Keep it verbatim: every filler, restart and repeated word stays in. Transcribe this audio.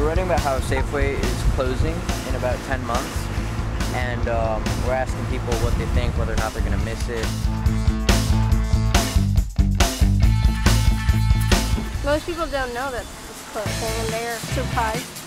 We're writing about how Safeway is closing in about ten months, and um, we're asking people what they think, whether or not they're going to miss it. Most people don't know that it's closing, and they're surprised.